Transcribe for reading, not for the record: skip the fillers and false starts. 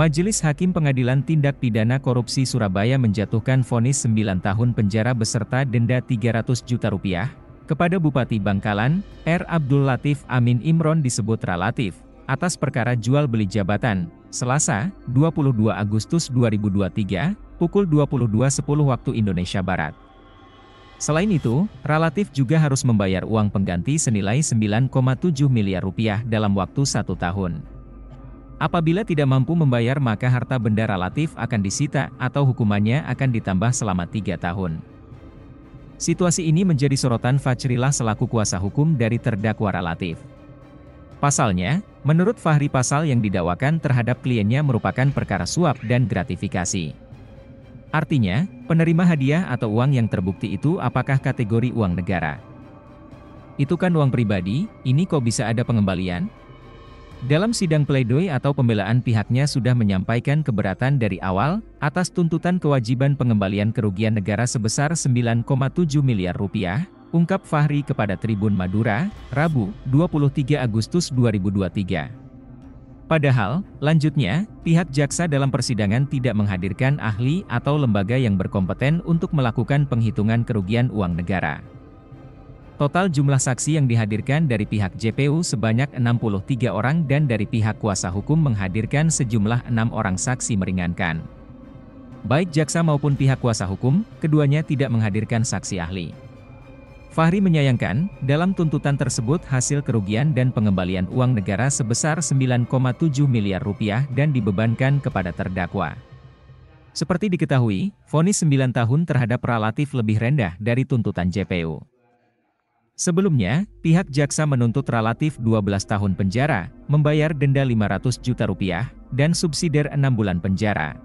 Majelis Hakim Pengadilan Tindak Pidana Korupsi Surabaya menjatuhkan vonis 9 tahun penjara beserta denda Rp300 juta kepada Bupati Bangkalan, R. Abdul Latif Amin Imron disebut relatif, atas perkara jual beli jabatan, Selasa, 22 Agustus 2023, pukul 22.10 waktu Indonesia Barat. Selain itu, relatif juga harus membayar uang pengganti senilai Rp9,7 miliar dalam waktu 1 tahun. Apabila tidak mampu membayar maka harta benda relatif akan disita atau hukumannya akan ditambah selama 3 tahun. Situasi ini menjadi sorotan Fajrillah selaku kuasa hukum dari terdakwa relatif. Pasalnya, menurut Fahri pasal yang didakwakan terhadap kliennya merupakan perkara suap dan gratifikasi. Artinya, penerima hadiah atau uang yang terbukti itu apakah kategori uang negara? Itu kan uang pribadi, ini kok bisa ada pengembalian? Dalam sidang pledoi atau pembelaan pihaknya sudah menyampaikan keberatan dari awal, atas tuntutan kewajiban pengembalian kerugian negara sebesar Rp9,7 miliar, ungkap Fahri kepada Tribun Madura, Rabu, 23 Agustus 2023. Padahal, lanjutnya, pihak jaksa dalam persidangan tidak menghadirkan ahli atau lembaga yang berkompeten untuk melakukan penghitungan kerugian uang negara. Total jumlah saksi yang dihadirkan dari pihak JPU sebanyak 63 orang dan dari pihak kuasa hukum menghadirkan sejumlah 6 orang saksi meringankan. Baik jaksa maupun pihak kuasa hukum, keduanya tidak menghadirkan saksi ahli. Fahri menyayangkan, dalam tuntutan tersebut hasil kerugian dan pengembalian uang negara sebesar Rp9,7 miliar dan dibebankan kepada terdakwa. Seperti diketahui, vonis 9 tahun terhadap relatif lebih rendah dari tuntutan JPU. Sebelumnya, pihak jaksa menuntut relatif 12 tahun penjara, membayar denda Rp500 juta, dan subsidiar 6 bulan penjara.